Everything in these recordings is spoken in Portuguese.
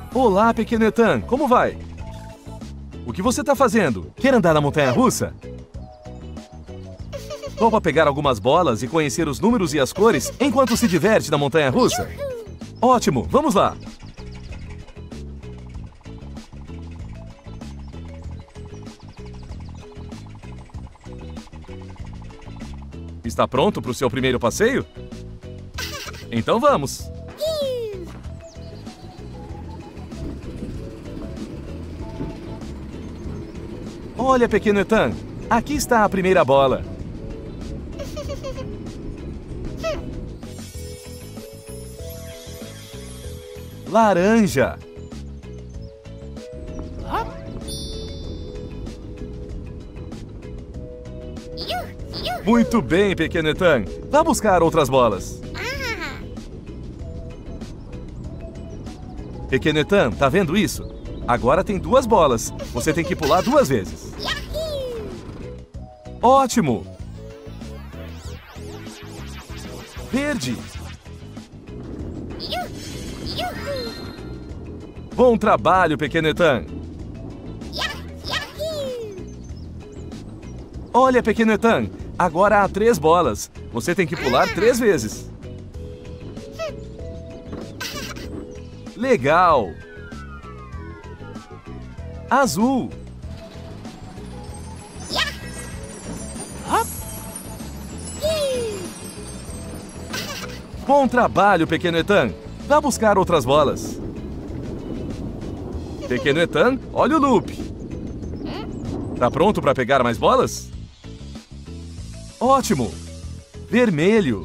Olá, pequeno Ethan, como vai? O que você está fazendo? Quer andar na montanha-russa? Topa pegar algumas bolas e conhecer os números e as cores enquanto se diverte na montanha-russa? Ótimo, vamos lá! Está pronto para o seu primeiro passeio? Então vamos! Olha, pequeno Ethan, aqui está a primeira bola. Laranja. Muito bem, pequeno Ethan. Vá buscar outras bolas. Pequeno Ethan, tá vendo isso? Agora tem duas bolas. Você tem que pular duas vezes. Ótimo! Verde. Bom trabalho, pequeno Ethan. Olha, pequeno Ethan, agora há 3 bolas. Você tem que pular 3 vezes. Legal! Azul. Bom trabalho, pequeno Ethan. Vá buscar outras bolas. Pequeno Ethan, olha o loop. Tá pronto para pegar mais bolas? Ótimo! Vermelho.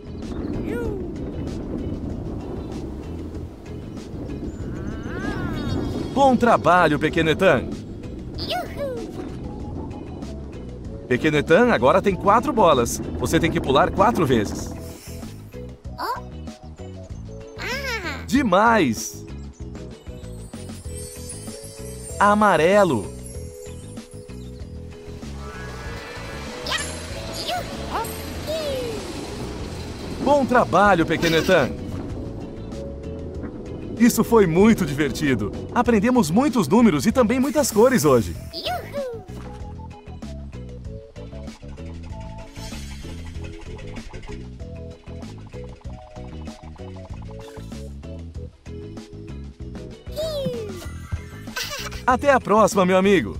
Bom trabalho, pequeno Ethan. Pequeno Ethan agora tem 4 bolas. Você tem que pular 4 vezes. Demais! Amarelo. Bom trabalho, pequeno Ethan. Isso foi muito divertido. Aprendemos muitos números e também muitas cores hoje. Até a próxima, meu amigo!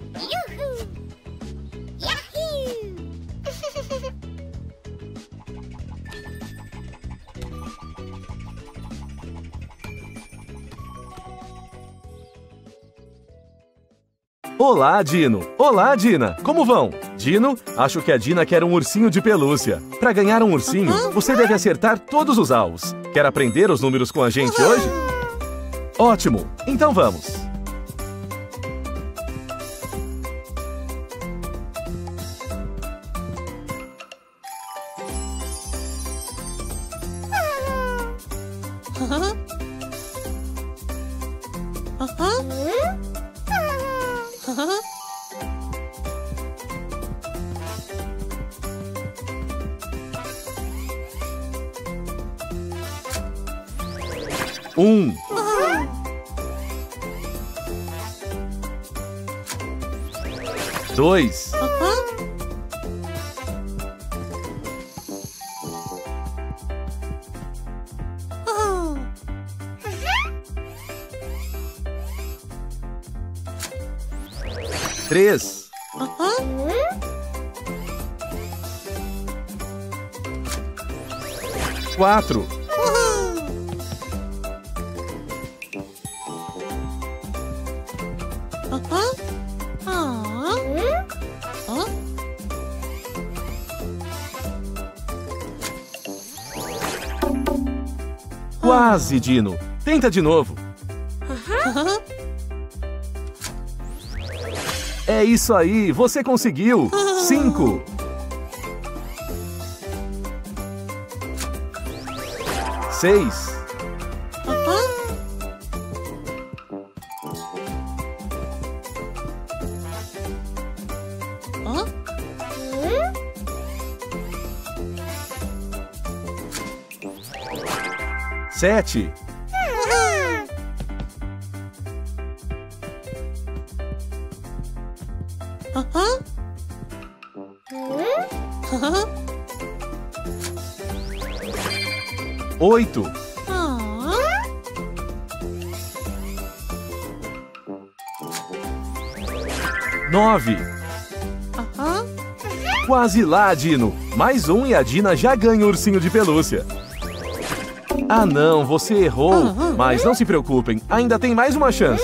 Olá, Dino! Olá, Dina! Como vão? Dino, acho que a Dina quer um ursinho de pelúcia. Para ganhar um ursinho, você deve acertar todos os alvos. Quer aprender os números com a gente hoje? Ótimo! Então vamos! Um. Dois. Três. Quatro. Quase, Dino. Tenta de novo. É isso aí, você conseguiu. 5. 6. 7. 8, 9. Quase lá, Dino. Mais um e a Dina já ganha o ursinho de pelúcia. Ah, não, você errou. Mas não se preocupem, ainda tem mais uma chance.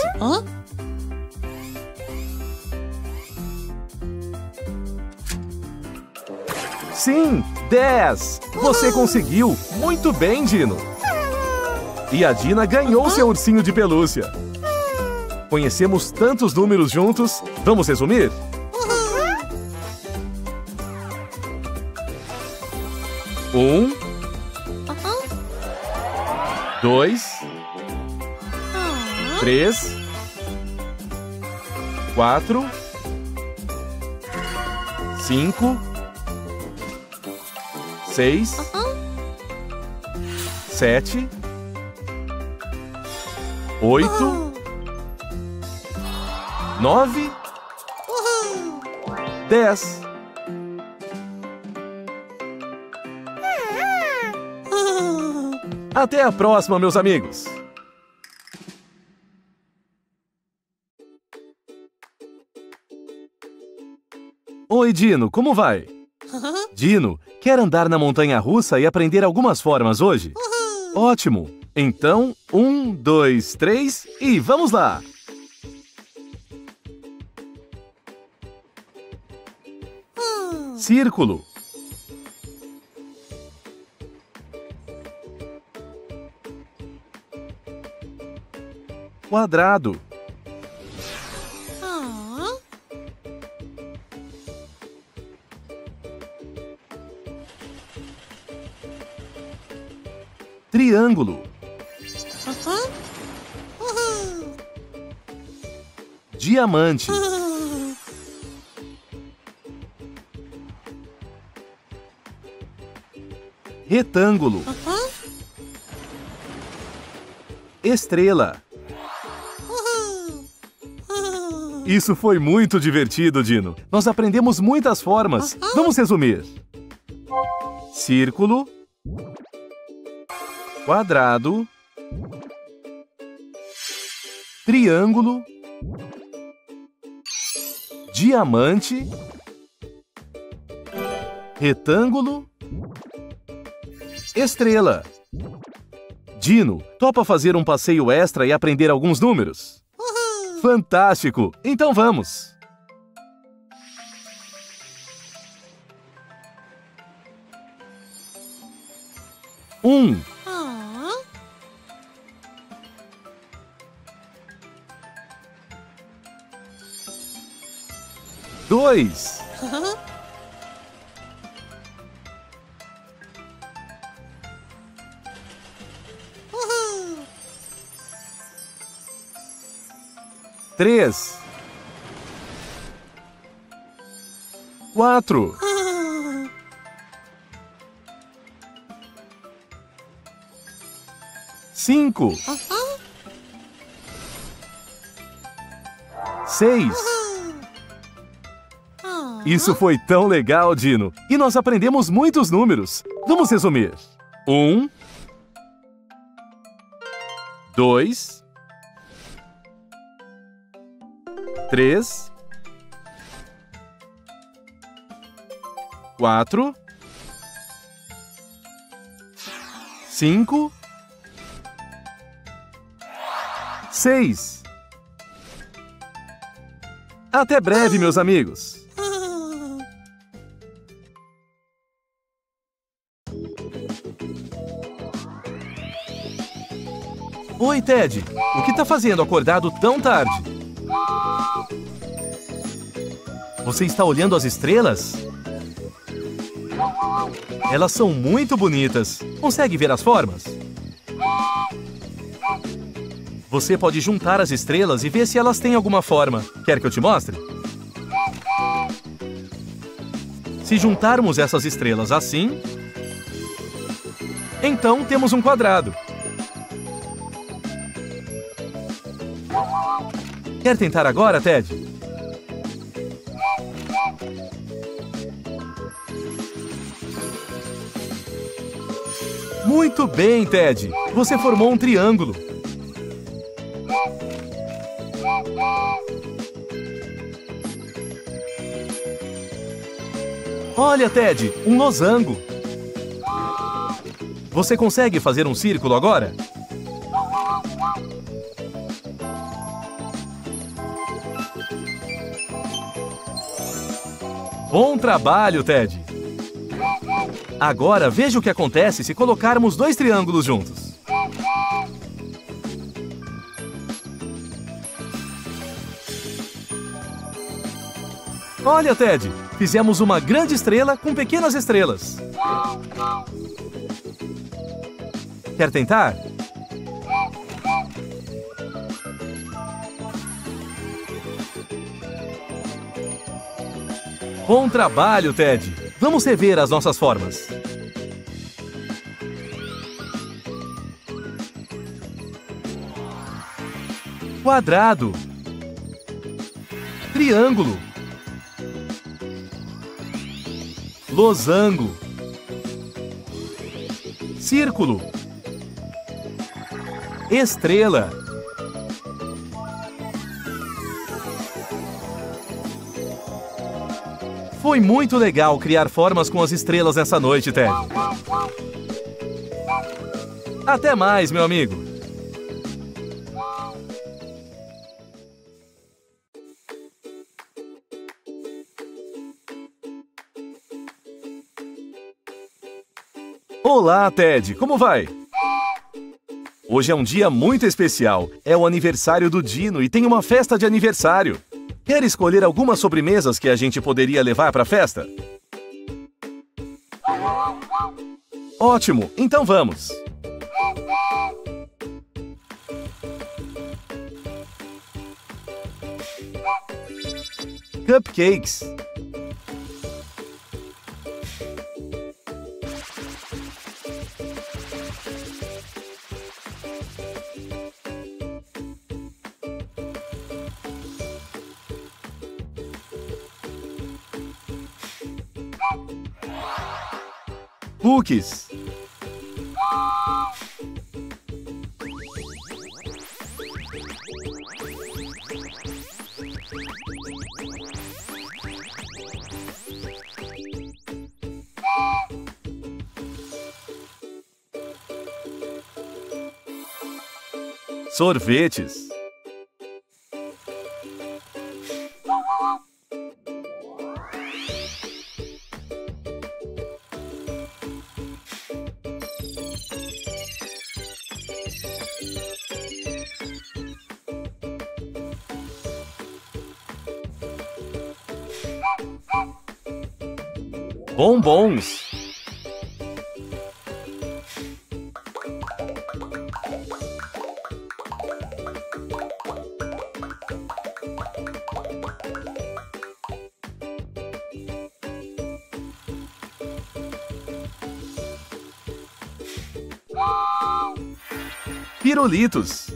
Sim, 10. Você conseguiu. Muito bem, Dino. E a Dina ganhou seu ursinho de pelúcia. Conhecemos tantos números juntos. Vamos resumir? Um, 2, 3, 4, 5, 6, 7, 8, 9, 10. Até a próxima, meus amigos! Oi, Dino, como vai? Dino, quer andar na montanha-russa e aprender algumas formas hoje? Ótimo! Então, 1, 2, 3 e vamos lá! Círculo. Quadrado. Triângulo. Diamante. Retângulo. Estrela. Isso foi muito divertido, Dino. Nós aprendemos muitas formas. Vamos resumir. Círculo. Quadrado. Triângulo. Diamante. Retângulo. Estrela. Dino, topa fazer um passeio extra e aprender alguns números? Fantástico! Então vamos! 1. 2. 3. 4. 5. 6. Isso foi tão legal, Dino! E nós aprendemos muitos números. Vamos resumir. 1. 2. 3. 4. 5. 6. Até breve, meus amigos! Oi, Ted! O que tá fazendo acordado tão tarde? Você está olhando as estrelas? Elas são muito bonitas. Consegue ver as formas? Você pode juntar as estrelas e ver se elas têm alguma forma. Quer que eu te mostre? Se juntarmos essas estrelas assim, então temos um quadrado. Quer tentar agora, Ted? Muito bem, Ted! Você formou um triângulo. Olha, Ted, um losango. Você consegue fazer um círculo agora? Bom trabalho, Ted! Agora veja o que acontece se colocarmos dois triângulos juntos. Olha, Ted! Fizemos uma grande estrela com pequenas estrelas. Quer tentar? Bom trabalho, Ted! Vamos rever as nossas formas. Quadrado. Triângulo. Losango. Círculo. Estrela. Foi muito legal criar formas com as estrelas nessa noite, Ted. Até mais, meu amigo. Olá, Ted. Como vai? Hoje é um dia muito especial. É o aniversário do Dino e tem uma festa de aniversário. Quer escolher algumas sobremesas que a gente poderia levar para a festa? Ótimo, então vamos! Cupcakes. Cookies. Sorvetes. Bombons. Pirulitos.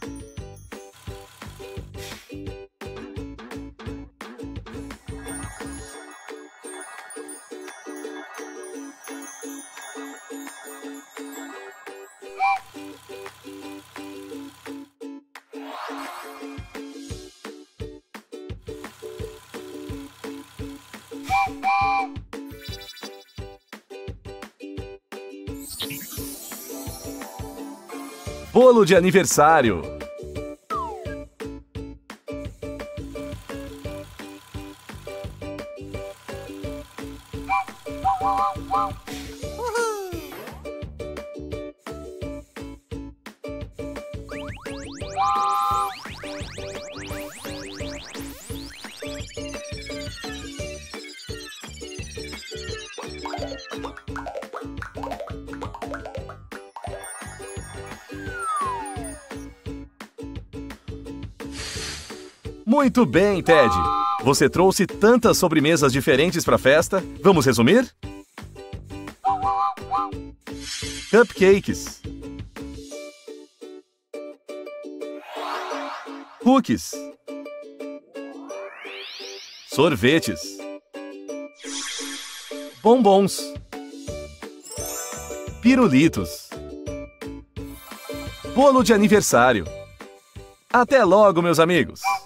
Bolo de aniversário. Muito bem, Ted! Você trouxe tantas sobremesas diferentes para a festa. Vamos resumir? Cupcakes. Cookies. Sorvetes. Bombons. pirulitos. Bolo de aniversário. Até logo, meus amigos!